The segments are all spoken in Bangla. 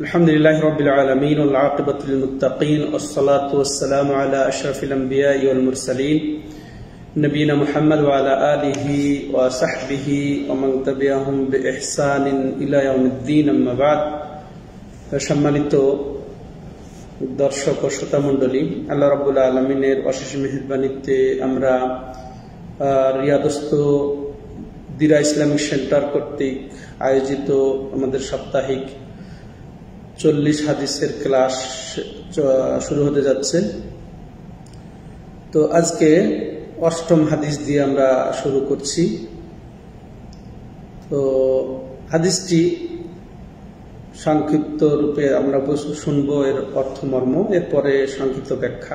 الحمدلله رب العالمين والعاقبة للمتقين والصلاة والسلام على أشرف الأنبياء والمرسلين نبينا محمد وعلى آله وصحبه ومن تبعهم بإحسان إلى يوم الدين أما بعد সম্মানিত দর্শক ও শ্রোতা মণ্ডলী, আল্লাহ রাব্বুল আলামিনের অশেষ মেহেরবানিতে আমরা রিয়াদস্থ দিরা ইসলামিক সেন্টার কর্তৃক আয়োজিত আমাদের সাপ্তাহিক 40 হাদিসের ক্লাস শুরু হতে যাচ্ছে। তো আজকে 8ম হাদিস দিয়ে আমরা শুরু করছি। তো হাদিসটি সংক্ষিপ্ত রূপে আমরা শুনবো, এর অর্থমর্ম, এরপরে সংক্ষিপ্ত ব্যাখ্যা।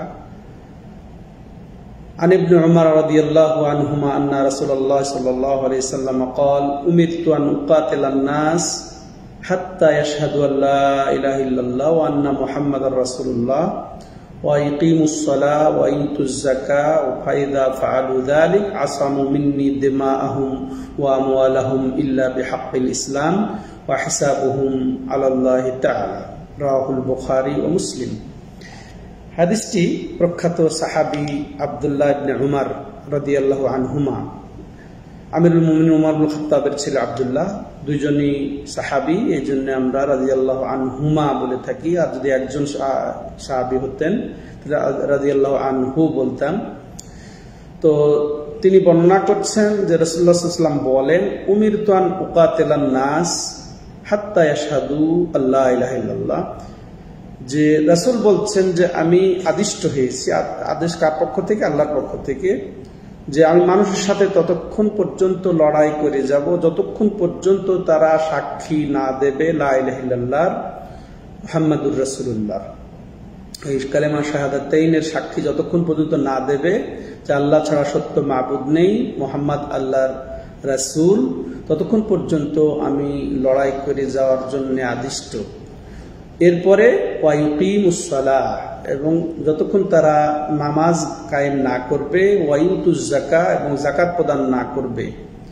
عن ابن عمر رضي الله عنهما أن رسول الله صلى الله عليه وسلم قال أمرت أن أقاتل الناس حتى يشهدوا أن لا إله إلا الله وأن محمد رسول الله ويقيموا الصلاة ويؤتوا الزكاة فإذا فعلوا ذلك عصموا مني دماءهم وأموالهم إلا بحق الإسلام وحسابهم على الله تعالى رواه البخاري ومسلم। হাদিসটি প্রখ্যাত সাহাবী আব্দুল্লাহ ইবনে উমর রাদিয়াল্লাহু আনহুমা, আমিরুল মুমিনিন উমর ইবনে খাত্তাবের ছেলে আব্দুল্লাহ, দুইজনই সাহাবী, এই জন্য আমরা রাদিয়াল্লাহু আনহুমা বলে থাকি। আর যদি একজন সাহাবী হতেন রাদিয়াল্লাহু আনহু বলতাম। তো তিনি বর্ণনা করছেন যে রাসূলুল্লাহ সাল্লাল্লাহু আলাইহি ওয়াসাল্লাম বলেন, উমিরতু আন উকাতিলান নাস হাত্তা ইয়াশহাদু আল্লা ইলাহা ইল্লাল্লাহ, যে রাসূল বলছেন যে আমি আদিষ্ট হয়েছি, আদেশ কার পক্ষ থেকে? আল্লাহর পক্ষ থেকে, যে আমি মানুষের সাথে ততক্ষণ পর্যন্ত লড়াই করে যাব যতক্ষণ পর্যন্ত তারা সাক্ষী না দেবে লা ইলাহা ইল্লাল্লাহ মুহাম্মাদুর রাসূলুল্লাহ, এই কালেমা শাহাদাতাইনের সাক্ষী যতক্ষণ পর্যন্ত না দেবে যে আল্লাহ ছাড়া সত্য মাবুদ নেই, মুহাম্মদ আল্লাহর রাসূল, ততক্ষণ পর্যন্ত আমি লড়াই করে যাওয়ার জন্য আদিষ্ট। এরপরে ওয়াইকিমুস সালাহ, এবং যতক্ষণ তারা নামাজ কায়েম না করবে, ওয়াইউতুজ যাকাত, এবং যাকাত প্রদান না করবে,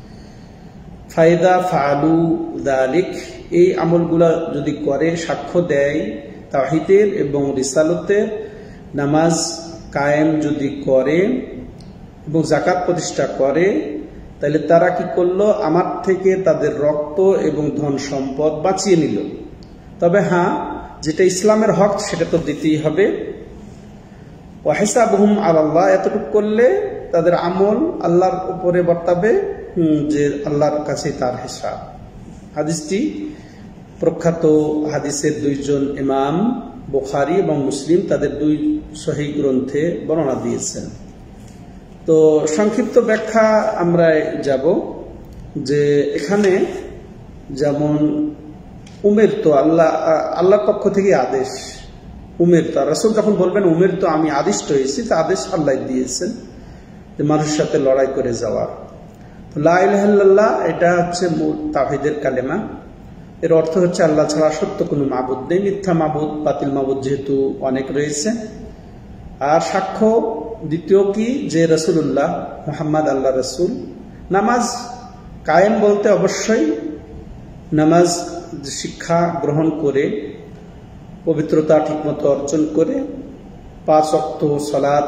ফায়দা ফাআলু যালিক, এই আমলগুলা যদি করে, সাক্ষ্য দেয় তাওহীদের এবং রিসালতের, নামাজ কায়েম যদি করে এবং যাকাত প্রতিষ্ঠা করে, তাহলে তারা কি করলো? আমার থেকে তাদের রক্ত এবং ধন সম্পদ বাঁচিয়ে নিল। তবে হ্যাঁ, যেটা ইসলামের হক সেটা তো দিতেই হবে। ওয়া হিসাবুহুম আলাল্লাহ, এতটুকু করলে তাদের আমল আল্লাহর উপরে বর্তাবে, যে আল্লাহর কাছে তার হিসাব। হাদিসটি প্রখ্যাত হাদিসের দুইজন ইমাম বুখারী এবং মুসলিম তাদের দুই সহিহ গ্রন্থে বর্ণনা দিয়েছেন। তো সংক্ষিপ্ত ব্যাখ্যা আমরা যাব, যে এখানে যেমন উমের তো আল্লাহর পক্ষ থেকে আদেশ, উমের তো রাসূল যখন বলবেন উমের তো আমি আদিষ্ট হয়েছি, তা আদেশ আল্লাহ দিয়েছেন যে মানুষের সাথে লড়াই করে যাওয়ার। তো লা ইলাহা ইল্লাল্লাহ এটা হচ্ছে তাওহীদের কালেমা। এর অর্থ হচ্ছে আল্লাহ ছাড়া সত্য কোনো মাবুদ নেই, মিথ্যা মাবুদ, বাতিল মাবুদ যেহেতু অনেক রয়েছে। আর সাক্ষ্য দ্বিতীয় কি? যে রাসূলুল্লাহ মুহাম্মদ আল্লাহ রাসূল। নামাজ কায়েম বলতে অবশ্যই নামাজ শিক্ষা গ্রহণ করে, পবিত্রতা ঠিকমতো অর্জন করে, 5 ওয়াক্ত সালাত,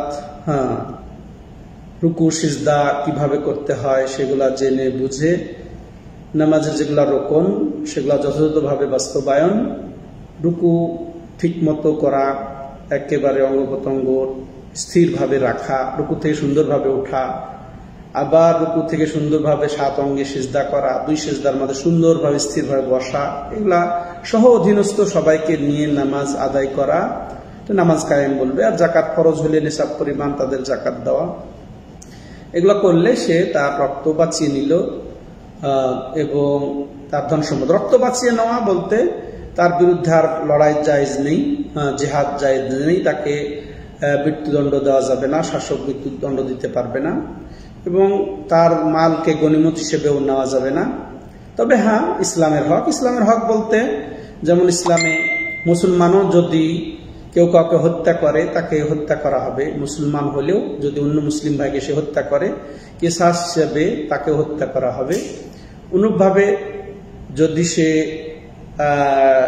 রুকু সিজদা কিভাবে করতে হয় সেগুলা জেনে বুঝে, নামাজের যেগুলা রোকন সেগুলা যথাযথভাবে বাস্তবায়ন, রুকু ঠিকমতো করা, একেবারে অঙ্গ প্রত্যঙ্গ স্থিরভাবে রাখা, রুকু থেকে সুন্দরভাবে ওঠা, আবার রুকু থেকে সুন্দরভাবে 7 অঙ্গে সিজদা করা, 2 সিজদার মধ্যে সুন্দরভাবে স্থিরভাবে বসা, এগুলা সহ অধীনস্থ সবাইকে নিয়ে নামাজ আদায় করা, নামাজ কায়েম বলবে। আর যাকাত ফরজ হলে নিসাব পরিমাণ তাদের যাকাত দেওয়া, এগুলা করলে সে তার রক্ত বাঁচিয়ে নিল এবং তার ধন সম্পদ। রক্ত বাঁচিয়ে নেওয়া বলতে তার বিরুদ্ধে আর লড়াই জায়েজ নেই, জিহাদ জায়েজ নেই, তাকে মৃত্যুদণ্ড দেওয়া যাবে না, শাসক মৃত্যুদণ্ড দিতে পারবে না, এবং তার মালকে গনিমত হিসেবেও নেওয়া যাবে না। তবে হ্যাঁ, ইসলামের হক, ইসলামের হক বলতে যেমন ইসলামে মুসলমানও যদি কেউ কাউকে হত্যা করে তাকে হত্যা করা হবে, মুসলমান হলেও যদি অন্য মুসলিম ভাইকে সে হত্যা করে কিসাস হিসেবে তাকে হত্যা করা হবে। অনুরূপভাবে যদি সে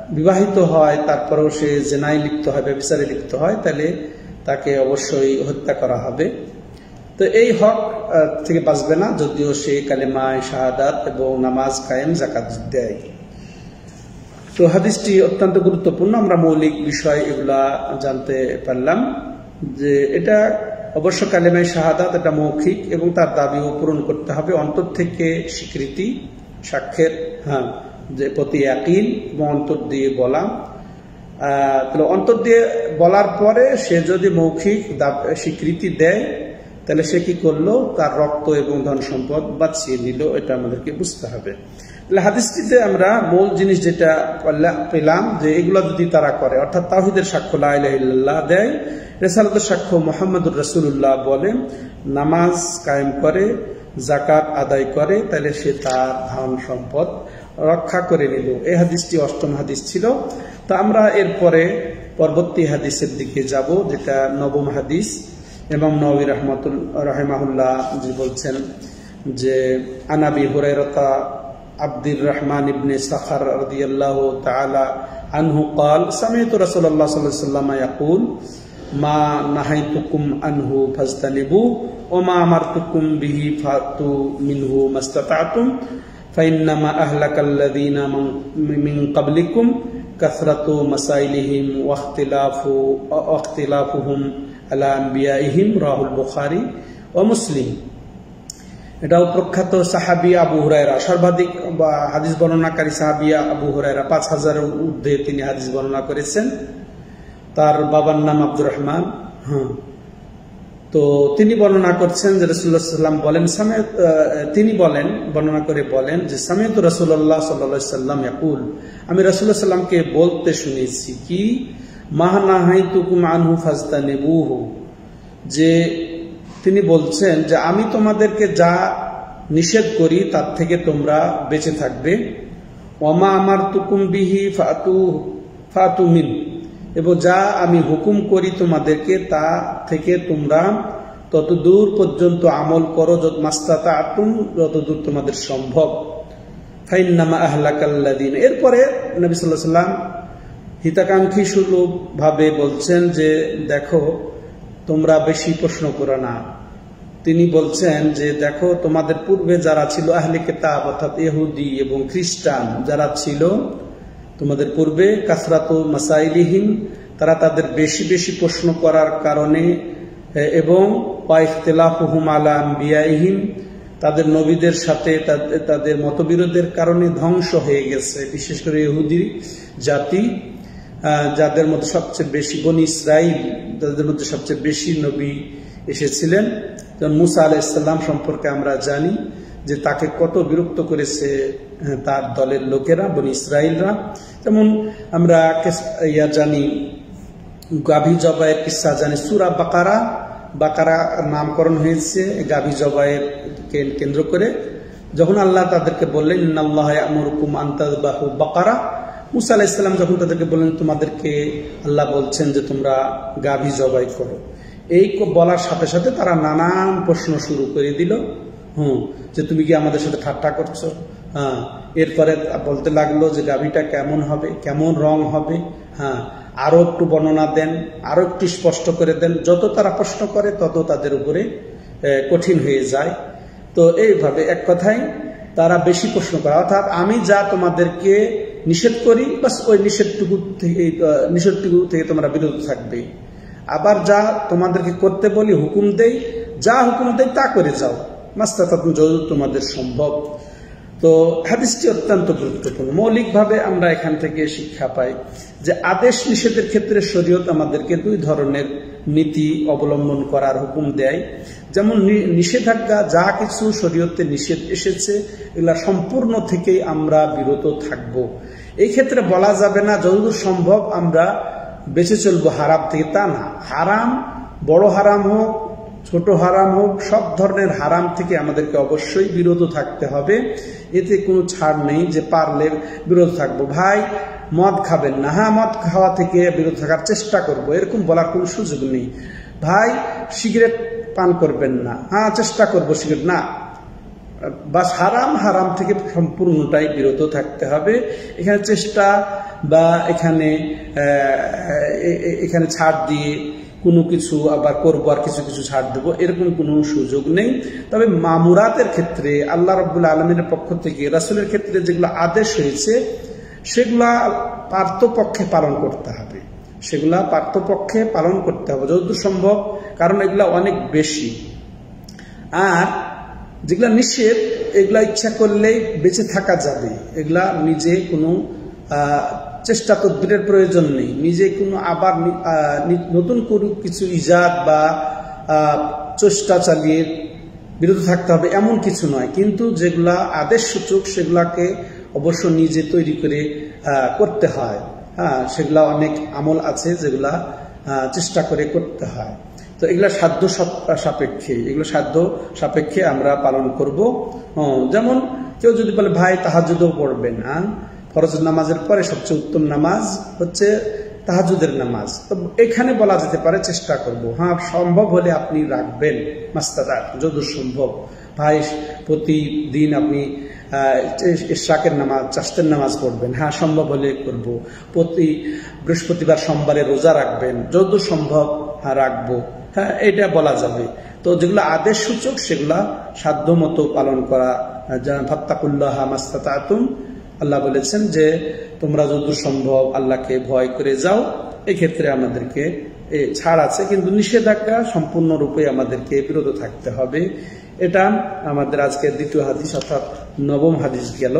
বিবাহিত হয় তারপরেও সে জেনায় লিপ্ত হয়, ব্যভিচারে লিপ্ত হয়, তাহলে তাকে অবশ্যই হত্যা করা হবে। তো এই হক থেকে বাঁচবে না যদিও সে কালেমায়ে শাহাদাত এবং নামাজ কায়েম, যাকাত দেয়। তো হাদিসটি অত্যন্ত গুরুত্বপূর্ণ। আমরা মৌলিক বিষয় এগুলা জানতে পারলাম যে এটা অবশ্য কালেমায়ে শাহাদাত এটা মৌখিক এবং তার দাবিও পূরণ করতে হবে। অন্তর থেকে স্বীকৃতি, সাক্ষ্যের যে প্রতি ইয়াকিন এবং অন্তর দিয়ে বলা। তাহলে অন্তর দিয়ে বলার পরে সে যদি মৌখিক স্বীকৃতি দেয় তাহলে সে কি করলো? তার রক্ত এবং ধন সম্পদ বাঁচিয়ে নিল। এটা আমাদেরকে বুঝতে হবে। তাহলে হাদিসটিতে আমরা মূল জিনিস যেটা পেলাম যে এগুলো যদি তারা করে, অর্থাৎ তাওহীদের সাক্ষ্য লা ইলাহা ইল্লাল্লাহ দেয়, রিসালাতের সাক্ষ্য মুহাম্মদুর রাসূলুল্লাহ বলে, নামাজ কায়েম করে, যাকাত আদায় করে, তাহলে সে তার ধন সম্পদ রক্ষা করে নিল। এই হাদিসটি 8ম হাদিস ছিল। তো আমরা এরপরে পরবর্তী হাদিসের দিকে যাব, যেটা 9ম হাদিস। ইমাম নওয়ী রাহিমাহুল্লাহ জি বলছেন যে আন আবি হুরায়রা আব্দুর রহমান ইবনে সাখর রাদিয়াল্লাহু তাআলা আনহু قال سمعت رسول الله صلى الله عليه وسلم يقول ما نهيتكم عنه فاجتنبوه وما أمرتكم به فأتوا منه ما استطعتم فإنما أهلك الذين من قبلكم كثرة مسائلهم واختلافهم على أنبيائهم رواه البخاري ومسلم। এটাও প্রখ্যাত সাহাবী আবু হুরায়রা, সর্বাধিক হাদিস বর্ণনাকারী সাহাবী আবু হুরায়রা, 5000-এর ঊর্ধ্বে তিনি হাদিস বর্ণনা করেছেন। তার বাবার নাম আব্দুর রহমান। তো তিনি বর্ণনা করছেন যে রাসূলুল্লাহ সাল্লাল্লাহু আলাইহি ওয়াসাল্লাম বলেন, তিনি বর্ণনা করে বলেন যে সামি'তু রাসূলুল্লাহ সাল্লাল্লাহু আলাইহি ওয়াসাল্লাম ইয়াকুল, আমি রাসূলুল্লাহ সাল্লাল্লাহু আলাইহি ওয়াসাল্লামকে বলতে শুনেছি কি, মা নাহাইতুকুম আনহু ফাজতানিবুহু, যে তিনি বলছেন যে আমি তোমাদেরকে যা নিষেধ করি তার থেকে তোমরা বেঁচে থাকবে। ওমা আমারতুকুম বিহি ফাতু মিন, এবং যা আমি হুকুম করি তোমাদেরকে তা থেকে তোমরা ততদূর পর্যন্ত আমল করো, মাস্তাতাতুম, যতদূর তোমাদের সম্ভব। ফাইন্নামা আহলাকাল্লাযিনা, এরপরে নবী সাল্লাল্লাহু আলাইহি ওয়াসাল্লাম হিতাকাঙ্ক্ষী সুলভ ভাবে বলছেন যে দেখো তোমরা বেশি প্রশ্ন করো না। তিনি বলছেন যে দেখো তোমাদের পূর্বে যারা ছিল আহলে কিতাব অর্থাৎ ইহুদি এবং খ্রিস্টান যারা ছিল তোমাদের পূর্বে, কাসরাতু মাসাইলিহিম, তারা তাদের বেশি বেশি প্রশ্ন করার কারণে এবং ওয়াইখতিলাফুহুম আলা আনবিয়াইহিম, তাদের নবীদের সাথে তাদের মতবিরোধের কারণে ধ্বংস হয়ে গেছে। বিশেষ করে ইহুদি জাতি, যাদের মধ্যে সবচেয়ে বেশি বনি ইসরাইল, তাদের মধ্যে সবচেয়ে বেশি নবী এসেছিলেন। যেমন মুসা আলাইহিস সালাম সম্পর্কে আমরা জানি যে তাকে কত বিরক্ত করেছে তার দলের লোকেরা, বনি ইসরাইলরা। যেমন আমরা জানি গাভী জবাইয়ের কিসসা জানি, সূরা বাকারা নামকরণ হয়েছে গাভী জবাইয়ের কেন্দ্র করে। যখন আল্লাহ তাদেরকে বললেন ইন্নাল্লাহা ইয়া'মুরুকুম আন তাযবাহু বাকারা, মুসা আলাইহিস সালাম যখন তাদেরকে বললেন তোমাদেরকে আল্লাহ বলছেন যে তোমরা গাভী জবাই করো, এই বলার সাথে সাথে তারা নানান প্রশ্ন শুরু করে দিল। যে তুমি কি আমাদের সাথে ঠাট্টা করছো? এরপরে বলতে লাগলো যে গাভীটা কেমন হবে, কেমন রং হবে, আরো একটু বর্ণনা দেন, আরো একটু স্পষ্ট করে দেন। যত তারা প্রশ্ন করে তত তাদের উপরে কঠিন হয়ে যায়। তো এইভাবে এক কথায় তারা বেশি প্রশ্ন করে, অর্থাৎ আমি যা তোমাদেরকে নিষেধ করি বাস ওই নিষেধটুকু থেকে তোমরা বিরত থাকবে, আবার যা তোমাদেরকে করতে বলি হুকুম দেই, যা হুকুম দেই তা করে যাও, মাস্তাতাতুম, যতদূর তোমাদের সম্ভব। তো হাদিসটি অত্যন্ত গুরুত্বপূর্ণ। মৌলিকভাবে আমরা এখান থেকে শিক্ষা পাই যে আদেশ নিষেধের ক্ষেত্রে শরীয়ত আমাদেরকে 2 ধরনের নীতি অবলম্বন করার হুকুম দেয়। যেমন নিষেধাজ্ঞা, যা কিছু শরীয়তে নিষেধ এসেছে এগুলা সম্পূর্ণ থেকেই আমরা বিরত থাকব। এই ক্ষেত্রে বলা যাবে না যতদূর সম্ভব আমরা বেঁচে চলবো হারাম থেকে, তা না। হারাম, বড় হারাম হোক ছোট হারাম হোক, সব ধরনের হারাম থেকে আমাদেরকে অবশ্যই বিরত থাকতে হবে। এতে কোনো ছাড় নেই যে পারলে বিরত থাকবো। ভাই মদ খাবেন না, মদ খাওয়া থেকে বিরত থাকার চেষ্টা করব, এরকম বলার কোনো সুযোগ নেই। ভাই সিগারেট পান করবেন না, চেষ্টা করবো সিগারেট না, বাস হারাম, হারাম থেকে সম্পূর্ণটাই বিরত থাকতে হবে। এখানে চেষ্টা বা এখানে ছাড় দিয়ে কোনো কিছু আবার করবো আর কিছু কিছু ছাড় দেবো, এরকম কোনো সুযোগ নেই। তবে মামুরাতের ক্ষেত্রে আল্লাহ রাব্বুল আলামিনের পক্ষ থেকে রাসূলের ক্ষেত্রে যেগুলো আদেশ হয়েছে সেগুলা পার্থপক্ষে পালন করতে হবে, সেগুলা পার্থপক্ষে পালন করতে হবে যতদূর সম্ভব, কারণ এগুলা অনেক বেশি। আর যেগুলা নিষেধ এগুলা ইচ্ছা করলেই বেঁচে থাকা যাবে, এগুলা নিজে কোনো চেষ্টা তদবিরের প্রয়োজন নেই, নিজে কোনো আবার নতুন কোনো কিছু ইজাদ বা চেষ্টা চালিয়ে বিরত থাকতে হবে এমন কিছু নয়। কিন্তু যেগুলা আদেশ সূচক সেগুলাকে অবশ্য নিজে তৈরি করে করতে হয়। হ্যাঁ, সেগুলা অনেক আমল আছে যেগুলা চেষ্টা করে করতে হয়। তো এগুলা সাধ্য সাপেক্ষে, এগুলো সাধ্য সাপেক্ষে আমরা পালন করব। যেমন কেউ যদি বলে ভাই তাহাজ্জুদও পড়বেন, ফরজ নামাজের পরে সবচেয়ে উত্তম নামাজ হচ্ছে তাহাজ্জুদের নামাজ, তো এখানে বলা যেতে পারে চেষ্টা করব। হ্যাঁ, সম্ভব হলে আপনি রাখবেন মাস্তাদাত যতদূর সম্ভব। ভাই প্রতিদিন আপনি ইশরাকের নামাজ, চাশতের নামাজ পড়বেন, হ্যাঁ সম্ভব হলে করব। প্রতি বৃহস্পতিবার সোমবারে রোজা রাখবেন, যতদূর সম্ভব হ্যাঁ রাখবো, হ্যাঁ এটা বলা যাবে। তো যেগুলো আদেশ সূচক সেগুলা সাধ্য মতো পালন করা। ফাত্তাকুল্লাহ মাস্তাতাতুম, আল্লাহ বলেছেন যে তোমরা যতদূর সম্ভব আল্লাহকে ভয় করে যাও। এই ক্ষেত্রে আমাদেরকে ছাড় আছে, কিন্তু নিষেধাজ্ঞা সম্পূর্ণরূপে আমাদেরকে বিরত থাকতে হবে। এটা আমাদের আজকের দ্বিতীয় হাদিস অর্থাৎ নবম হাদিস গেল।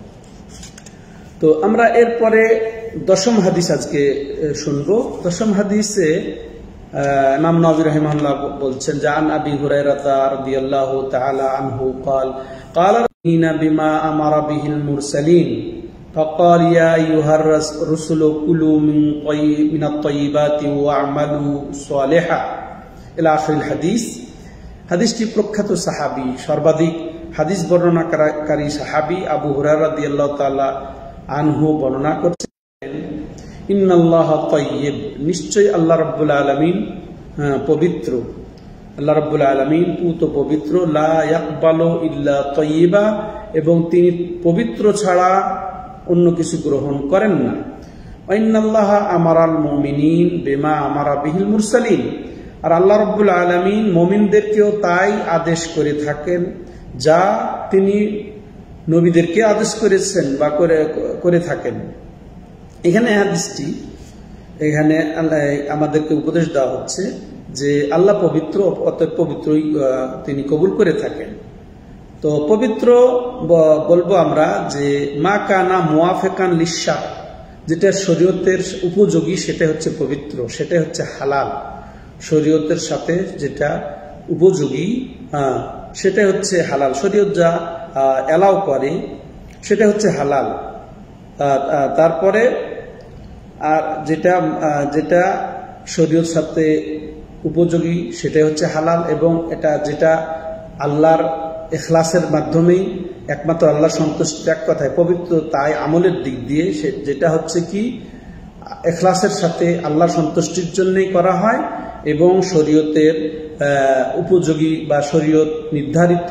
তো আমরা এরপরে দশম হাদিস আজকে শুনবো। দশম হাদিসে ইমাম নবী রাহিমাহুল্লাহ বলছেন যে আন আবি হুরায়রা রাদিয়াল্লাহু তাআলা আনহু قال قال بما امر به المرسلين فقال يا ايها الرسل كلوا من الطيبات واعملوا صالحا الى اخر الحديث। হাদিসটি প্রখ্যাত সাহাবী, সর্বাধিক হাদিস বর্ণনাকারী সাহাবী আবু হুরায়রা রাদিয়াল্লাহু তাআলা আনহু বর্ণনা করছেন, ইন্নাল্লাহা তাইয়্যিব, নিশ্চয়ই আল্লাহ রাব্বুল আলামিন পবিত্র, আল্লাহ রাব্বুল আলামিন পুত পবিত্র, লা ইয়াকবালু ইল্লা তাইয়্যিবা, এবং তিনি পবিত্র ছাড়া অন্য কিছু গ্রহণ করেন না। ওয়া ইন্নাল্লাহা আমারাল মুমিনিন বিমা আমারা বিহিল মুরসালিন, আর আল্লাহ রাব্বুল আলামিন মুমিনদেরকেও তাই আদেশ করে থাকেন যা তিনি নবীদেরকে আদেশ করেছেন বা করে থাকেন। এখানে হাদিসটি, এখানে আমাদেরকে উপদেশ দেওয়া হচ্ছে যে আল্লাহ পবিত্র, অতএব পবিত্রই তিনি কবুল করে থাকেন। তো পবিত্র বলবো আমরা যে মা কানা মুওয়াফিকান লিশার, যেটা শরীয়তের উপযোগী সেটা হচ্ছে পবিত্র, সেটা হচ্ছে হালাল। শরীয়তের সাথে যেটা উপযোগী সেটা হচ্ছে হালাল, শরীয়ত যা এলাও করে সেটা হচ্ছে হালাল। তারপরে আর যেটা শরীয়ত সাথে উপযোগী সেটা হচ্ছে হালাল, এবং এটা যেটা আল্লাহর ইখলাসের মাধ্যমেই একমাত্র আল্লাহ সন্তুষ্ট, এক কথায় পবিত্র, তাই আমলের দিক দিয়ে যেটা হচ্ছে কি ইখলাসের সাথে আল্লাহ সন্তুষ্টির জন্যই করা হয়, এবং শরীয়তের উপযোগী বা শরীয়ত নির্ধারিত,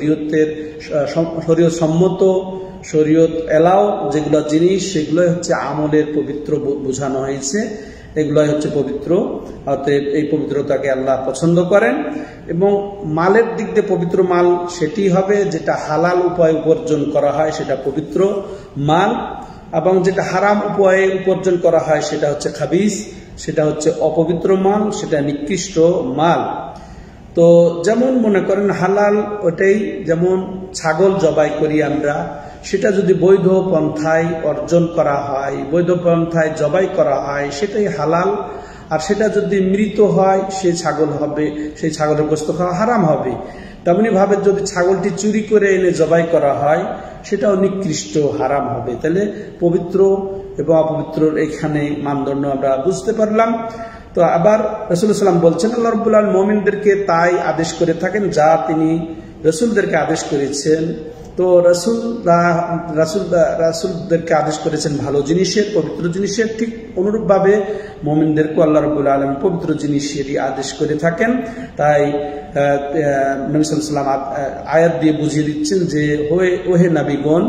শরীয়ত সম্মত, শরীয়ত এলাও যেগুলো জিনিস সেগুলোই হচ্ছে আমলের পবিত্র বোঝানো হয়েছে, এগুলোই হচ্ছে পবিত্র। অতএব এই পবিত্রতাকে আল্লাহ পছন্দ করেন। এবং মালের দিক দিয়ে পবিত্র মাল সেটি হবে যেটা হালাল উপায়ে উপার্জন করা হয়, সেটা পবিত্র মাল, এবং যেটা হারাম উপায়ে উপার্জন করা হয় সেটা হচ্ছে খাবিস, সেটা হচ্ছে অপবিত্র মাল, সেটা নিকৃষ্ট মাল। তো যেমন মনে করেন হালাল ওটাই, যেমন ছাগল জবাই করি আমরা, সেটা যদি বৈধ পন্থায় অর্জন করা হয়, বৈধ পন্থায় জবাই করা হয় সেটাই হালাল। আর সেটা যদি মৃত হয় সেই ছাগল হবে, সেই ছাগলের গোশত খাওয়া হারাম হবে। তেমনি ভাবে যদি ছাগলটি চুরি করে এনে জবাই করা হয় সেটাও নিকৃষ্ট, হারাম হবে। তাহলে পবিত্র এবং অপবিত্রর এখানে মানদণ্ড আমরা বুঝতে পারলাম। তো আবার রাসূলুল্লাহ সাল্লাল্লাহু আলাইহি ওয়াসাল্লাম বলছেন আল্লাহ রাব্বুল আলামিন মুমিনদেরকে তাই আদেশ করে থাকেন যা তিনি রাসূলদেরকে আদেশ করেছেন, তো রাসূলদেরকে আদেশ করেছেন ভালো জিনিসের, পবিত্র জিনিসের, ঠিক অনুরূপভাবে মুমিনদেরকে আল্লাহ রাব্বুল আলামিন পবিত্র জিনিসেরই আদেশ করে থাকেন। তাই নবী সাল্লাল্লাহু আলাইহি ওয়াসাল্লাম আয়াত দিয়ে বুঝিয়ে দিচ্ছেন যে ওহে নবীগণ,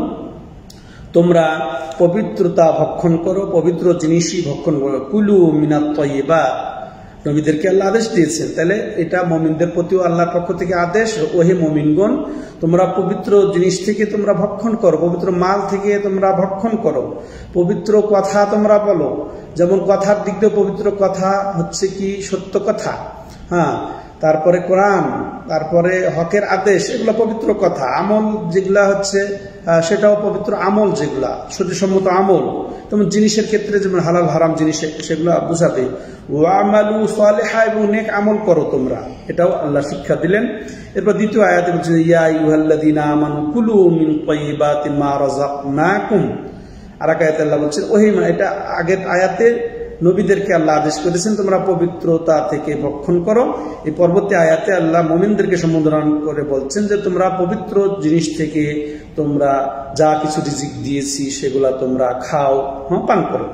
তোমরা পবিত্রতা ভক্ষণ করো, পবিত্র জিনিসই ভক্ষণ করো। কুলু মিনাত তাইয়্যিবাত, নবীদেরকে আল্লাহ আদেশ দিয়েছেন, তাহলে এটা মুমিনদের প্রতিও আল্লাহর পক্ষ থেকে আদেশ। ওহে মুমিনগণ, তোমরা পবিত্র জিনিস থেকে তোমরা ভক্ষণ করো, পবিত্র মাল থেকে তোমরা ভক্ষণ করো, পবিত্র কথা তোমরা বলো। যেমন কথার দিক দিয়ে পবিত্র কথা হচ্ছে কি সত্য কথা, হ্যাঁ, তারপরে কোরআন, তারপরে হকের আদেশ, এগুলো পবিত্র কথা। আমল যেগুলা হচ্ছে সেটাও পবিত্র আমল, যেগুলা সত্যসম্মত আমল। তেমন জিনিসের ক্ষেত্রে যেমন হালাল হারাম জিনিস সেগুলো বুঝাবে। ওয়ামালু সালিহা, এবং নেক আমল করো তোমরা, এটাও আল্লাহ শিক্ষা দিলেন। এরপর দ্বিতীয় আয়াতে বলছেন ইয়া আইয়ুহাল্লাযীনা আমানু কুলু মিন তাইয়্যিবাতি মা রাযাকনাকুম। আর এক আয়াতে আল্লাহ বলছেন এটা আগের আয়াতে নবীদেরকে আল্লাহ আদেশ করেছেন তোমরা পবিত্রতা থেকে ভক্ষণ করো। এই পরবর্তী আয়াতে আল্লাহ মুমিনদেরকে সম্বোধন করে বলছেন যে তোমরা পবিত্র জিনিস থেকে তোমরা যা কিছু রিজিক দিয়েছি সেগুলা তোমরা খাও, পান করো।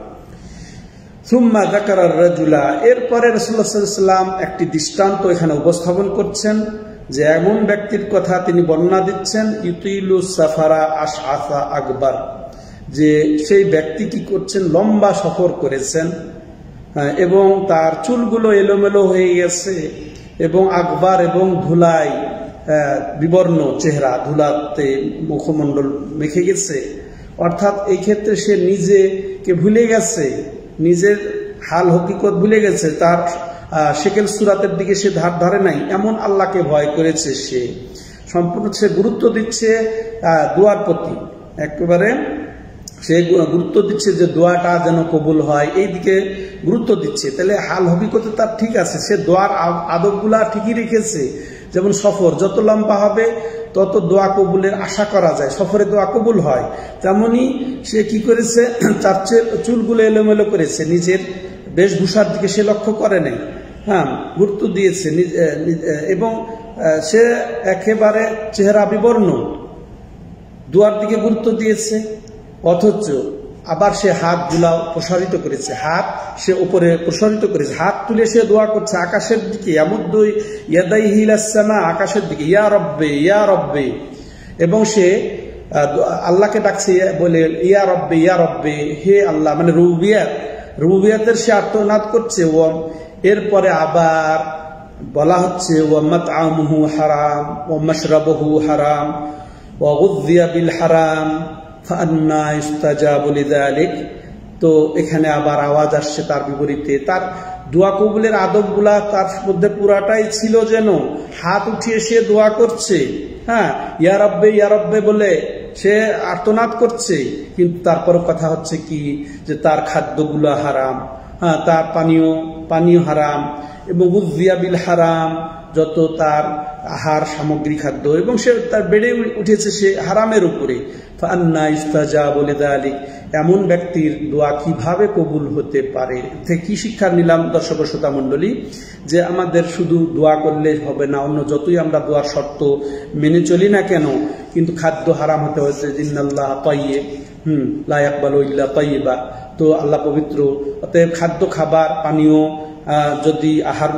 সুম্মা যাকারা রাজুলা, এরপরে রাসূলুল্লাহ সাল্লাল্লাহু আলাইহি ওয়াসাল্লাম একটি দৃষ্টান্ত এখানে উপস্থাপন করছেন যে এমন ব্যক্তির কথা তিনি বর্ণনা দিচ্ছেন, ইউতিলু সাফারা আশআসা আকবার, যে সেই ব্যক্তি কি করছেন, লম্বা সফর করেছেন এবং তার চুলগুলো এলোমেলো হয়ে গেছে এবং আকবার এবং ধুলায় বিবর্ণ চেহারা, ধুলাতে মুখমণ্ডল মেখে গেছে। অর্থাৎ এই ক্ষেত্রে সে নিজেকে ভুলে গেছে, নিজের হাল হকিকত ভুলে গেছে, তার শেকেল সুরাতের দিকে সে ধার ধারে নাই, এমন আল্লাহকে ভয় করেছে। সে সম্পূর্ণ সে গুরুত্ব দিচ্ছে দোয়ার প্রতি, একেবারে সে গুরুত্ব দিচ্ছে যে দোয়াটা যেন কবুল হয়, এই দিকে গুরুত্ব দিচ্ছে। তাহলে হাল হকিকতে তার ঠিক আছে, সে দোয়ার আদবগুলা ঠিকই রেখেছে। যেমন সফর যত লম্বা হবে তত দোয়া কবুলের আশা করা যায়, সফরে দোয়া কবুল হয়। তেমনি সে কি করেছে, তার চুলগুলো এলোমেলো করেছে, নিজের বেশভূষার দিকে সে লক্ষ্য করে নাই, গুরুত্ব দিয়েছে এবং সে একেবারে চেহারা বিবর্ণ, দোয়ার দিকে গুরুত্ব দিয়েছে। অথচ আবার সে হাত গুলা প্রসারিত করেছে, হাত সে উপরে প্রসারিত করেছে, হাত তুলে সে দোয়া করছে আকাশের দিকে, ইয়ামুদ্দু ইয়াদাইহি ইলাস সামা, আকাশের দিকে, ইয়া রব্বে ইয়া রব্বে, এবং সে আল্লাহকে ডাকছে বলে ইয়া রব্বে ইয়া রব্বে, হে আল্লাহ, মানে রুবুবিয়াতের সে আর্তনাদ করছে। ও এরপরে আবার বলা হচ্ছে ওয়া মাতআমুহু হারাম ওয়া মাশরাবুহু হারাম ওয়া গুযযিয়া বিল হারাম ফাআন্না ইস্তাজাবু লিযালিক। তো এখানে আবার আওয়াজ আসছে তার বিপরীতে, তার দোয়া কবুলের আদবগুলা তার মধ্যে পুরাটাই ছিল, যেন হাত উঠিয়ে সে দোয়া করছে, ইয়া রব্বে বলে সে আর্তনাদ করছে, কিন্তু তারপর কথা হচ্ছে কি যে তার খাদ্যগুলা হারাম, তার পানীয় হারাম, এবং গুযযিয়া বিল হারাম, যত তার আহার সামগ্রী খাদ্য, এবং সে তার বেড়ে উঠেছে সে হারামের উপরে। ফাআন্না ইস্তাজাবু লিযালিক, এমন ব্যক্তির দোয়া কিভাবে কবুল হতে পারে? থেকে কি শিক্ষা নিলাম দর্শক শ্রোতা মণ্ডলী, যে আমাদের শুধু দোয়া করলে হবে না, অন্য যতই আমরা দোয়ার শর্ত মেনে চলি না কেন, কিন্তু খাদ্য হারাম হতে হয়েছে। ইন্নাল্লাহ তাইয়্যিব লা ইয়াকবালু ইল্লা তাইয়্যিবা, তো আল্লাহ পবিত্র। অতএব খাদ্য খাবার পানীয় যদি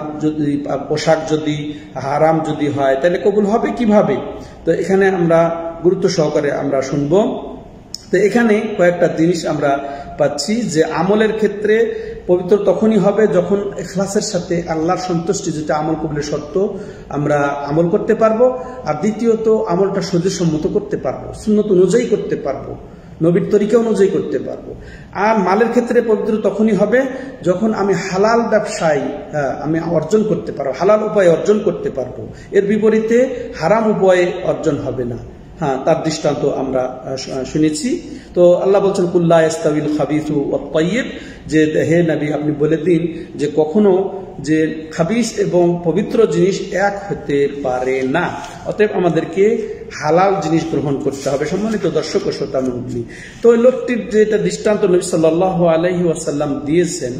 পোশাক যদি হারাম যদি হয় তাহলে কবুল হবে কিভাবে? তো এখানে আমরা গুরুত্ব সহকারে আমরা শুনবো। তো এখানে কয়েকটা জিনিস আমরা পাচ্ছি যে আমলের ক্ষেত্রে পবিত্র তখনই হবে যখন ইখলাসের সাথে আল্লাহর সন্তুষ্টি, যেটা আমল কবুলের শর্ত, আমরা আমল করতে পারবো। আর দ্বিতীয়ত আমলটা শরীয়তসম্মত করতে পারবো, সুন্নত অনুযায়ী করতে পারবো, নবীর তরিকা অনুযায়ী করতে পারবো। আর মালের ক্ষেত্রে পবিত্র তখনই হবে যখন আমি হালাল ব্যবসায় আমি অর্জন করতে পারবো, হালাল উপায়ে অর্জন করতে পারবো। এর বিপরীতে হারাম উপায়ে অর্জন হবে না। তার দৃষ্টান্ত আমরা শুনেছি। তো আল্লাহ বলছেন কুল্লা ইস্তাবিল খাবিসু ওয়াত তাইয়্যিব, যে হে নবী আপনি বলে দিন যে কখনো যে খাবিস এবং পবিত্র জিনিস এক হতে পারে না। অতএব আমাদেরকে হালাল জিনিস গ্রহণ করতে হবে। সম্মানিত দর্শক ও শ্রোতা মণ্ডলী, তো ওই লোকটির যেটা দৃষ্টান্ত নবী সাল্লাল্লাহু আলাইহি ওয়াসাল্লাম দিয়েছেন,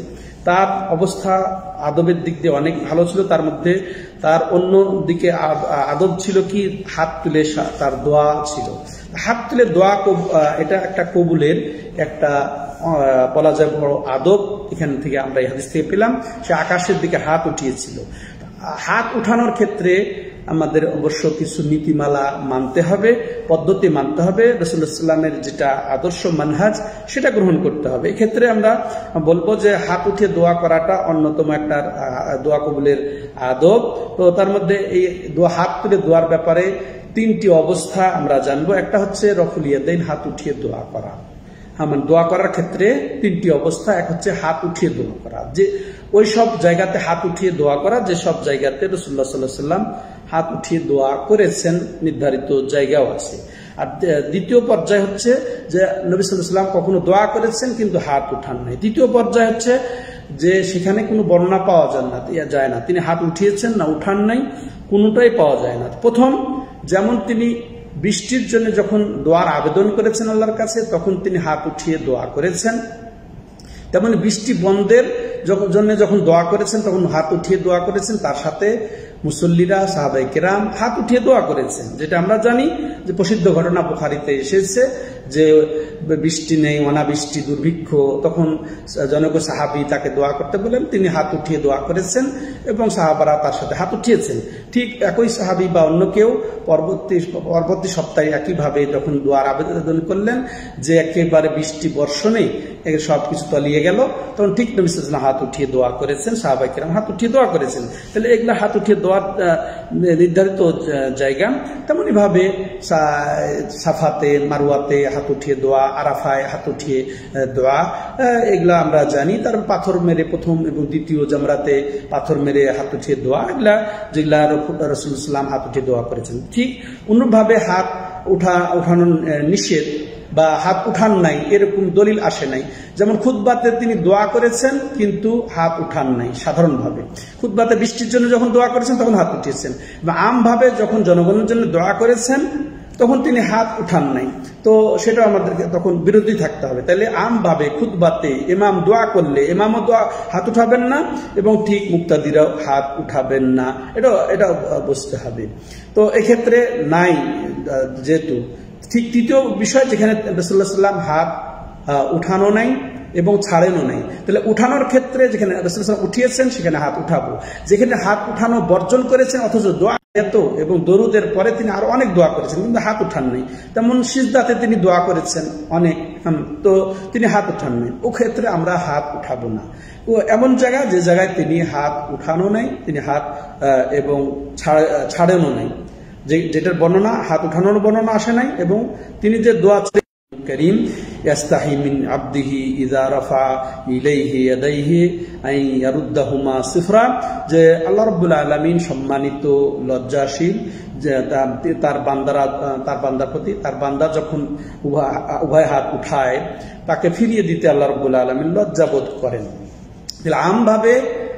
তার অবস্থা আদবের দিক দিয়ে অনেক ভালো ছিল। তার মধ্যে তার অন্য দিকে আদব ছিল কি, হাত তুলে তার দোয়া ছিল। হাত তুলে দোয়া এটা একটা কবুলের একটা বলা যায় বড় আদব। এখান থেকে আমরা এই হাদিস থেকে পেলাম, সে আকাশের দিকে হাত উঠিয়েছিল। হাত উঠানোর ক্ষেত্রে আমাদের অবশ্য কিছু নীতিমালা মানতে হবে, পদ্ধতি মানতে হবে। রাসূলুল্লাহ সাল্লাল্লাহু আলাইহি ওয়াসাল্লামের যেটা আদর্শ মানহাজ সেটা গ্রহণ করতে হবে। এক্ষেত্রে আমরা বলবো যে হাত উঠিয়ে দোয়া করাটা অন্যতম একটা দোয়া কবুলের আদব। তো তার মধ্যে এই হাত তুলে দোয়ার ব্যাপারে তিনটি অবস্থা আমরা জানবো। একটা হচ্ছে রফুল ইয়াদাইন, হাত উঠিয়ে দোয়া করা। মানে দোয়া করার ক্ষেত্রে তিনটি অবস্থা। এক হচ্ছে হাত উঠিয়ে দোয়া করা, যে ওই সব জায়গাতে হাত উঠিয়ে দোয়া করা যে সব জায়গাতে রাসূলুল্লাহ সাল্লাল্লাহু আলাইহি ওয়াসাল্লাম হাত উঠিয়ে দোয়া করেছেন, নির্ধারিত জায়গাও আছে। আর দ্বিতীয় পর্যায় হচ্ছে যে নবী সাল্লাল্লাহু আলাইহি ওয়াসাল্লাম কখনো দোয়া করেছেন কিন্তু হাত উঠান নাই। তৃতীয় পর্যায় হচ্ছে যে সেখানে কোনো বর্ণনা পাওয়া যায় না, তিনি হাত উঠিয়েছেন না উঠান নাই, কোনোটাই পাওয়া যায় না। প্রথম, যেমন তিনি বৃষ্টির জন্য যখন দোয়ার আবেদন করেছেন আল্লাহর কাছে, তখন তিনি হাত উঠিয়ে দোয়া করেছেন। তেমন বৃষ্টি বন্ধের জন্য যখন দোয়া করেছেন তখন হাত উঠিয়ে দোয়া করেছেন। তার সাথে মুসল্লিরা, সাহাবায়ে কেরাম হাত উঠিয়ে দোয়া করেছেন, যেটা আমরা জানি যে প্রসিদ্ধ ঘটনা বুখারীতে এসেছে যে বৃষ্টি নেই, অনাবৃষ্টি, দুর্ভিক্ষ, তখন জনক সাহাবী তাকে দোয়া করতে বলেন, তিনি হাত উঠিয়ে দোয়া করেছেন এবং সাহাবারা তার সাথে হাত উঠিয়েছেন। ঠিক একই সাহাবী বা অন্য কেউ পরবর্তী সপ্তাহে একইভাবে যখন দোয়ার আবেদন করলেন যে একেবারে বৃষ্টি বর্ষণে সবকিছু তলিয়ে গেল, তখন ঠিক নবী সাল্লাল্লাহু আলাইহি ওয়াসাল্লাম হাত উঠিয়ে দোয়া করেছেন, সাহাবায়ে কেরাম হাত উঠিয়ে দোয়া করেছেন। তাহলে এগুলা হাত উঠিয়ে দোয়ার নির্ধারিত জায়গা। তেমনি ভাবে সাফাতে, মারওয়াতে হাত উঠিয়ে দোয়া, আরাফায় হাত উঠিয়ে দোয়া, এগুলা আমরা জানি। তার পাথর মেরে প্রথম এবং দ্বিতীয় জামরাতে পাথর মেরে হাত উঠিয়ে দোয়া, এগুলা যেগুলা রাসূলুল্লাহ সাল্লাল্লাহু আলাইহি ওয়াসাল্লাম হাত উঠিয়ে দোয়া করেছেন। ঠিক অনুরূপভাবে হাত উঠানো নিষেধ বা হাত উঠান নাই এরকম দলিল আসে নাই। যেমন খুতবাতে তিনি দোয়া করেছেন কিন্তু হাত উঠান নাই। সাধারণভাবে খুতবাতে বৃষ্টির জন্য যখন দোয়া করেছেন তখন হাত উঠিয়েছেন, বা আমভাবে যখন জনগণের জন্য দোয়া করেছেন তখন তিনি হাত উঠান নাই। তো সেটা আমাদেরকে তখন বিরোধী থাকতে হবে। তাহলে আমভাবে খুতবাতে ইমাম দোয়া করলে ইমামও দোয়া হাত উঠাবেন না এবং ঠিক মুক্তাদিরাও হাত উঠাবেন না, এটা বুঝতে হবে। তো এক্ষেত্রে নাই যেহেতু। ঠিক তৃতীয় বিষয়, যেখানে রাসূলুল্লাহ সাল্লাল্লাহু আলাইহি ওয়াসাল্লাম হাত উঠানো নাই এবং ছাড়েনও নাই। তাহলে উঠানোর ক্ষেত্রে যেখানে রাসূলুল্লাহ সাল্লাল্লাহু আলাইহি ওয়াসাল্লাম উঠিয়েছেন সেখানে হাত উঠাবো। যেখানে হাত উঠানো বর্জন করেছেন অথচ দোয়া এত এবং দরুদের পরে তিনি আরো অনেক দোয়া করেছেন কিন্তু হাত উঠান নাই। তেমন সিজদাতে তিনি দোয়া করেছেন অনেক, তো তিনি হাত উঠান নাই। ও ক্ষেত্রে আমরা হাত উঠাবো না। ও এমন জায়গা যে জায়গায় তিনি হাত উঠানো নাই, তিনি হাত এবং ছাড়েনও নাই, যেটার বর্ণনা হাত উঠানোর বর্ণনা আসে নাই। এবং তিনি যে দোয়া করিম ইয়াস্তাহি মিন আবদিহি ইযা রাফা ইলাইহি ইয়াদাইহি আই ইয়ারুদ্দাহুমা সিফরা, যে আল্লাহ রাব্বুল আলামিন সম্মানিত, লজ্জাশীল, যে তার বান্দার প্রতি তার বান্দা যখন উভয় হাত উঠায় তাকে ফিরিয়ে দিতে আল্লাহ রাব্বুল আলামিন লজ্জাবোধ করেন। তাহলে আমভাবে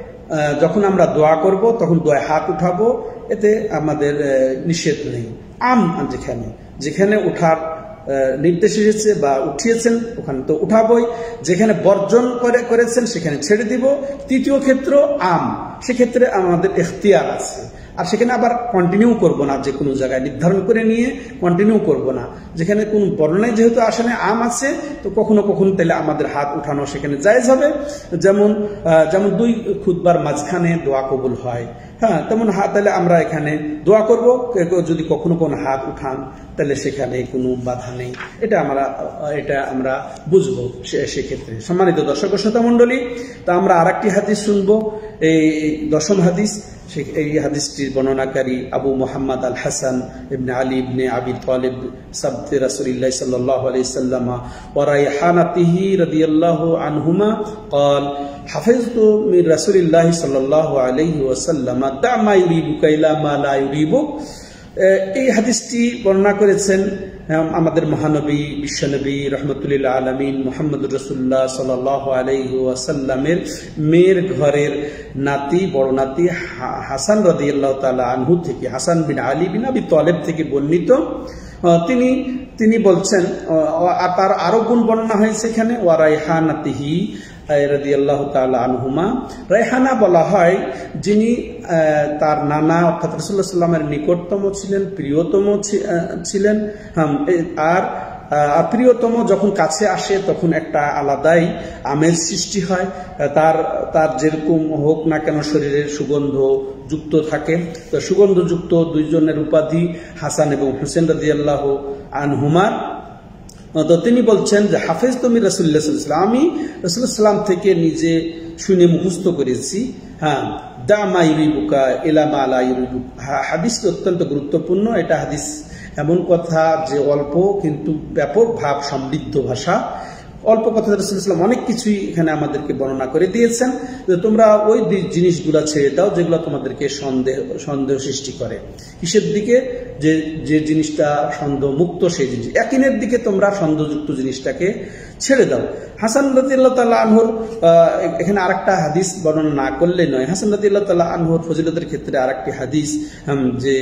যখন আমরা দোয়া করব তখন দোয়ায় হাত উঠাবো, এতে আমাদের নিষেধ নেই। আম যেখানে উঠার নির্দেশ এসেছে বা উঠিয়েছেন ওখানে তো উঠাবই, যেখানে বর্জন করেছেন সেখানে ছেড়ে দিব। তৃতীয় ক্ষেত্র আম, সেক্ষেত্রে আমাদের এখতিয়ার আছে। আর সেখানে আবার কন্টিনিউ করব না, যে কোনো জায়গায় নির্ধারণ করে নিয়ে কন্টিনিউ করব না। যেখানে কোন বর্ণনায় যেহেতু আসলে আম আছে, তো কখনো কখনো তাহলে আমাদের হাত উঠানো সেখানে জায়েজ হবে। যেমন দুই খুতবার মাঝখানে দোয়া কবুল হয়, হ্যাঁ, তেমন তাহলে আমরা এখানে দোয়া করব। যদি কখনো কোনো হাত উঠান তাহলে সেখানে কোনো বাধা নেই, এটা আমরা বুঝবো সেক্ষেত্রে। সম্মানিত দর্শক ও শ্রোতা মণ্ডলী, তা আমরা আরেকটি হাদিস শুনবো, এই 10ম হাদিস। এই হাদিসটির বর্ণনাকারী আবু মুহাম্মদ আল হাসান ইবনে আলী ইবনে আবি তালিব সাবতে রাসূলুল্লাহ সাল্লাল্লাহু আলাইহি ওয়াসাল্লাম ওয়া রাইহানাতিহি রাদিয়াল্লাহু আনহুমা قال حفظت من رسول الله صلى الله عليه وسلم دع ما يريبك الى ما لا يريبك। এই হাদিসটি বর্ণনা করেছেন আমাদের মহানবী বিশ্বনবী রহমতুল্লাহ আলামিন মুহাম্মদুর রাসূলুল্লাহ সাল্লাল্লাহু আলাইহি ওয়াসাল্লামের মেয়ের ঘরের নাতি, বড় নাতি হাসান রাদিয়াল্লাহু তাআলা আনহু থেকে, হাসান বিন আলী বিন আবি তালিব থেকে বর্ণিত। তিনি বলছেন, তার আরো গুণ বর্ণনা হয়েছে এখানে, ওয়া রাইহানাতিহি, রাদিয়াল্লাহু তাআলা আনহুমা। রায়হানা বলা হয় যিনি তার নানা অর্থাৎ রাসূলুল্লাহ সাল্লাল্লাহু আলাইহি ওয়াসাল্লামের নিকটতম ছিলেন, প্রিয়তম ছিলেন। আর প্রিয়তম যখন কাছে আসে তখন একটা আলাদাই আমেজ সৃষ্টি হয়। তার যেরকম হোক না কেন শরীরের সুগন্ধ যুক্ত থাকে। তো সুগন্ধযুক্ত দুইজনের উপাধি হাসান এবং হুসেন রাদিয়াল্লাহু আনহুমা। তো তিনি বলছেন যে হাফেজ তুমি রাসূলুল্লাহ সাল্লাল্লাহু আলাইহি ওয়াসাল্লাম, আমি রাসূলুল্লাহ সাল্লাম থেকে নিজে শুনে মুখস্থ করেছি। দা মা ইউরিবুকা ইলা মা লা ইউরিবুক। হাদিস অত্যন্ত গুরুত্বপূর্ণ। এটা হাদিস এমন কথা যে অল্প কিন্তু ব্যাপক ভাব সমৃদ্ধ ভাষা। অল্প কথা রাসূলুল্লাহ অনেক কিছুই এখানে আমাদেরকে বর্ণনা করে দিয়েছেন যে তোমরা ওই জিনিসগুলো ছেড়ে দাও যেগুলো তোমাদেরকে সন্দেহ সৃষ্টি করে। কিসের দিকে? যে জিনিসটা সন্দেহ মুক্ত সেই জিনিস। ইয়াকিনের দিকে তোমরা সন্দেহযুক্ত জিনিসটাকে ছেড়ে দাও। হাসান রাদিয়াল্লাহু তাআলা আনহুর এখানে আরেকটা হাদিস বর্ণনা না করলে নয়। হাসান রাদিয়াল্লাহু তাআলা আনহুর ফজিলতের ক্ষেত্রে আরেকটি হাদিস যে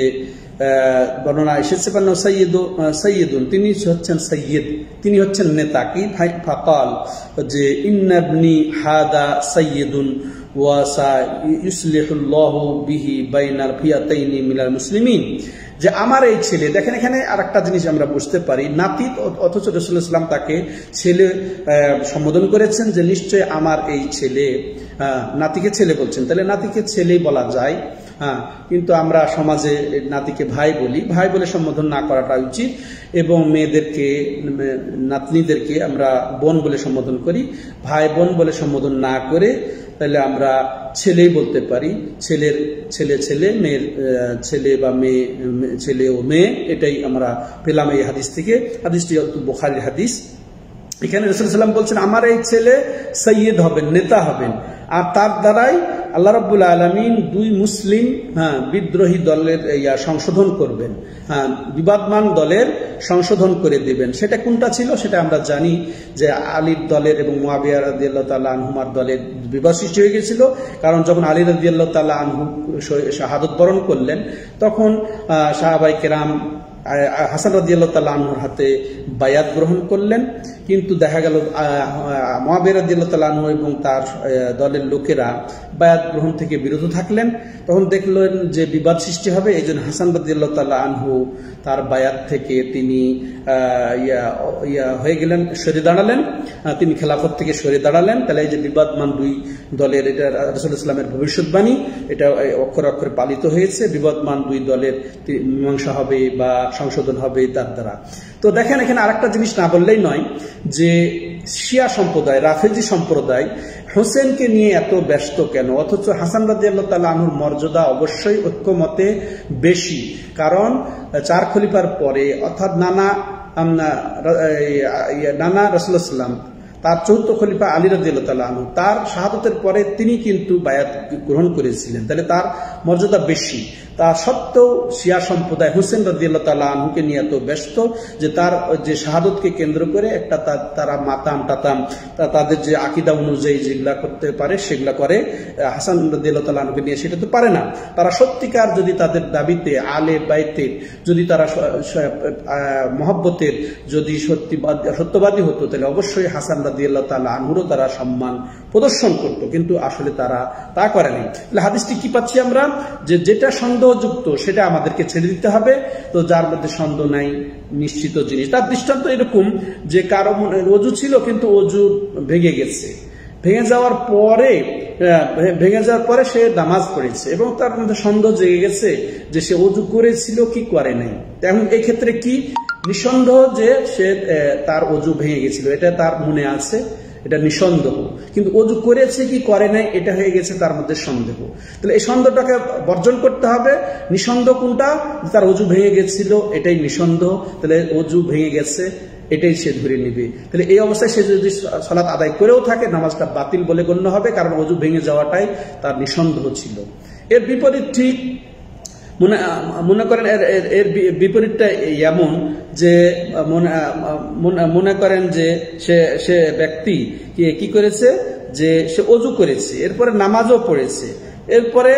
বর্ণনা এসেছে সাইয়্যিদুন, তিনি হচ্ছেন সাইয়্যিদ, তিনি হচ্ছেন নেতা। কি ফাকাল যে ইন্না ইবনি হাদা সাইয়্যিদুন ওয়া সায়ুসলিহুল্লাহু বিহি বাইনাল ফিয়াতাইনি মিনাল মুসলিমিন, যে আমার এই ছেলে। দেখেন এখানে আরেকটা জিনিস আমরা বুঝতে পারি, নাতি অথচ রাসূলুল্লাহ সাল্লাল্লাহু আলাইহি ওয়াসাল্লাম তাকে ছেলে সম্বোধন করেছেন যে নিশ্চয় আমার এই ছেলে। নাতিকে ছেলে বলছেন, তাহলে নাতিকে ছেলেই বলা যায়। কিন্তু আমরা সমাজে নাতিকে ভাই বলি, ভাই বলে সম্বোধন না করাটা উচিত। এবং মেয়েদেরকে নাতনিদেরকে আমরা বোন বলে সম্বোধন করি। ভাই বোন বলে সম্বোধন না করে তাহলে আমরা ছেলেই বলতে পারি। ছেলের ছেলে ছেলে, মেয়ের ছেলে বা মেয়ে ছেলে ও মেয়ে, এটাই আমরা পেলাম এই হাদিস থেকে। হাদিসটি বুখারীর হাদিস। এখানে রাসূলুল্লাহ সাল্লাল্লাহু আলাইহি ওয়াসাল্লাম বলছেন আমার এই ছেলে সাইয়্যিদ হবেন, নেতা হবেন, আর তার দ্বারাই আল্লাহ রাব্বুল আলামিন দুই মুসলিম বিদ্রোহী দলের সংশোধন করবেন, বিবাদমান দলের সংশোধন করে দিবেন। সেটা কোনটা ছিল সেটা আমরা জানি যে আলীর দলের এবং মুআবিয়া রাদিয়াল্লাহু তাআলা আনহুমার দলের বিবাদ সৃষ্টি হয়ে গেছিল। কারণ যখন আলী রাদিয়াল্লাহু তাআলা আনহু শাহাদত বরণ করলেন তখন সাহাবায়ে কেরাম হাসান রাদিয়াল্লাহু তাআলা আনহুর হাতে বায়াত গ্রহণ করলেন। কিন্তু দেখা গেল মুআবিয়া রাদিয়াল্লাহু তাআলা আনহু এবং তার দলের লোকেরা বায়াত গ্রহণ থেকে বিরত থাকলেন। তখন দেখলেন যে বিবাদ সৃষ্টি হবে, এই জন্য হাসান রাদিয়াল্লাহু তাআলা আনহু তার বায়াত থেকে তিনি হয়ে গেলেন, সরে দাঁড়ালেন। তিনি খেলাফত থেকে সরে দাঁড়ালেন। তাহলে এই যে বিবাদমান দুই দলের, এটা রাসূলুল্লাহ সাল্লাল্লাহু আলাইহি ওয়াসাল্লামের ভবিষ্যৎবাণী, এটা অক্ষরে অক্ষরে পালিত হয়েছে। বিবাদমান দুই দলের মীমাংসা হবে বা সংশোধন হবে তার দ্বারা। তো দেখেন এখানে আরেকটা জিনিস না বললেই নয় যে শিয়া সম্প্রদায়, রাফেজি সম্প্রদায় হোসেনকে নিয়ে এত ব্যস্ত কেন, অথচ হাসান রাদিয়াল্লাহু তাআলা আনহুর মর্যাদা অবশ্যই ঐক্যমতে বেশি। কারণ চার খলিফার পরে অর্থাৎ নানা রাসূলুল্লাহ সাল্লাম, তার চৌথ খলিফা আলী রাদিয়াল্লাহু তাআলা আনহু, তার শাহাদাতের পরে তিনি কিন্তু বায়াত গ্রহণ করেছিলেন। তাহলে তার মর্যাদা বেশি। তা সত্ত্বেও শিয়া সম্প্রদায় হোসেন রাদিয়াল্লাহু তাআলা আনহুকে নিয়ে এত ব্যস্ত যে তার যে শাহাদতকে কেন্দ্র করে একটা তারা মাতাম টাতাম তাদের যে আকীদা অনুযায়ী যেগুলা করতে পারে সেগুলা করে। হাসান রাদিয়াল্লাহু তাআলা আনহুকে নিয়ে সেটা তো পারে না। তারা সত্যিকার যদি তাদের দাবিতে আলে বাইতে যদি তারা মহব্বতের যদি সত্যবাদী হতো তাহলে অবশ্যই হাসান রাদিয়াল্লাহু তাআলা আনহুরও তারা সম্মান প্রদর্শন করত, কিন্তু আসলে তারা তা করেনি। তাহলে হাদিসটি কি পাচ্ছি আমরা? যে যেটা সন্দেহযুক্ত সেটা আমাদেরকে ছেড়ে দিতে হবে। তো যার মধ্যে সন্দেহ নাই নিশ্চিত জিনিস। তার দৃষ্টান্ত এরকম যে কারো অজু ছিল কিন্তু অজু ভেঙে গেছে, ভেঙে যাওয়ার পরে সে নামাজ পড়েছে এবং তার মধ্যে সন্দেহ জেগে গেছে যে সে অজু করেছিল কি করে নাই। এখন এই ক্ষেত্রে কি নিঃসন্দেহ যে সে তার অজু ভেঙে গেছিল, এটা তার মনে আছে, এটা নিঃসন্দেহ। কিন্তু অজু করেছে কি করে নাই এটা হয়ে গেছে তার মধ্যে সন্দেহ। তাহলে এই সন্দেহটাকে বর্জন করতে হবে। নিঃসন্দেহ কোনটা? তার অজু ভেঙে গেছিল, এটাই নিঃসন্দেহ। তাহলে অজু ভেঙে গেছে এটাই সে ধরে নিবে। তাহলে এই অবস্থায় সে যদি সালাত আদায় করেও থাকে নামাজটা বাতিল বলে গণ্য হবে, কারণ অজু ভেঙে যাওয়াটাই তার নিঃসন্দেহ ছিল। এর বিপরীত ঠিক মনে করেন এর বিপরীতটা এমন যে মনে করেন যে সে ব্যক্তি কি করেছে যে সে অজু করেছে, এরপরে নামাজও পড়েছে, এরপরে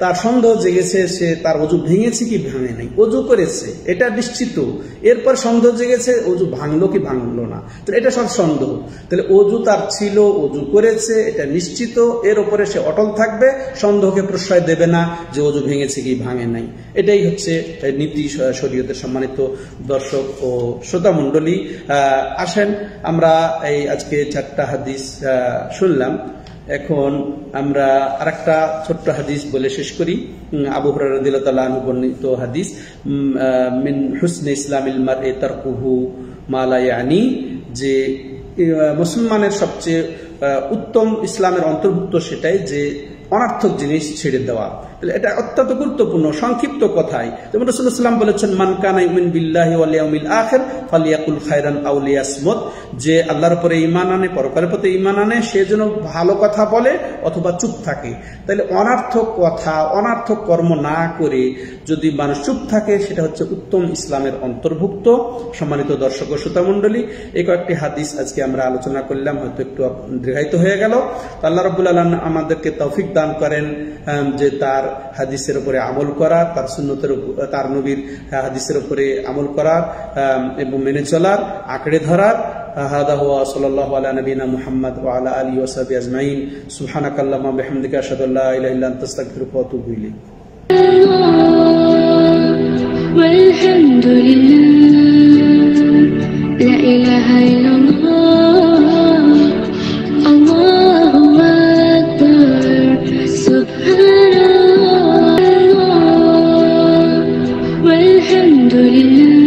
তার সন্দেহ জেগেছে সে তার অজু ভেঙেছে কি ভাঙে নাই, অজু করেছে এটা নিশ্চিত, এরপর সন্দেহ জেগেছে অজু ভাঙলো কি ভাঙলো না, তাহলে এটা সব সন্দেহ। তাহলে অজু তার ছিল, অজু করেছে, এটা নিশ্চিত, এর উপরে সে অটল থাকবে, সন্দেহকে প্রশ্রয় দেবে না যে অজু ভেঙেছে কি ভাঙে নাই। এটাই হচ্ছে নীতি শরীয়তের। সম্মানিত দর্শক ও শ্রোতা মণ্ডলী, আসেন আমরা এই আজকে 4টা হাদিস শুনলাম, এখন আমরা আরেকটা ছোট্ট হাদিস বলে শেষ করি। আবু হুরায়রা রাদিয়াল্লাহু তাআলা আনহু বর্ণিত হাদিস, মিন হুসনি ইসলামিল মারই তারকুহু মা লা ইয়ানি, যে মুসলমানের সবচেয়ে উত্তম ইসলামের অন্তর্ভুক্ত সেটাই যে অনার্থক জিনিস ছেড়ে দেওয়া। এটা অত্যন্ত গুরুত্বপূর্ণ সংক্ষিপ্ত কথাই। যেমন রাসূলুল্লাহ সাল্লাল্লাহু আলাইহি ওয়াসাল্লাম বলেছেন, মান কানা ইউমিন বিল্লাহি ওয়াল ইয়াউমিল আখির ফালিয়াকুল খায়রান আও লিয়াসমুত, যে আল্লাহর উপরে ঈমান আনে, পরকালের প্রতি ঈমান আনে, সে যেন ভালো কথা বলে অথবা চুপ থাকে। তাহলে অনার্থক কথা, অনার্থক কর্ম না করে যদি মানুষ চুপ থাকে, সেটা হচ্ছে উত্তম ইসলামের অন্তর্ভুক্ত। সম্মানিত দর্শক ও শ্রোতা মণ্ডলী, এই কয়েকটি হাদিস আজকে আমরা আলোচনা করলাম, হয়তো একটু দীর্ঘায়িত হয়ে গেল। আল্লাহ রাব্বুল আলামিন আমাদেরকে তৌফিক দান করেন যে তার হাদিসের উপরে আমল করা, তার সুন্নতের, তার নবীর হাদিসের উপরে আমল করার এবং মেনে চলার, আঁকড়ে ধরার। হাদা হুয়া সাল্লাল্লাহু আলা নবিনা মুহাম্মদ ওয়া আলা আলিহি ওয়া সাহবিহি আজমাইন। সুবহানাকাল্লাহুম্মা ওয়া বিহামদিকা আশহাদু আল্লা ইলাহা ইল্লা আনতা আস্তাগফিরুকা ওয়া আতুবু ইলাইক। ওয়ালহামদুলিল্লাহ, লা ইলাহা ইল্লাল্লাহ, আল্লাহু আকবার, সুবহানাল্লাহ, والحمد لله.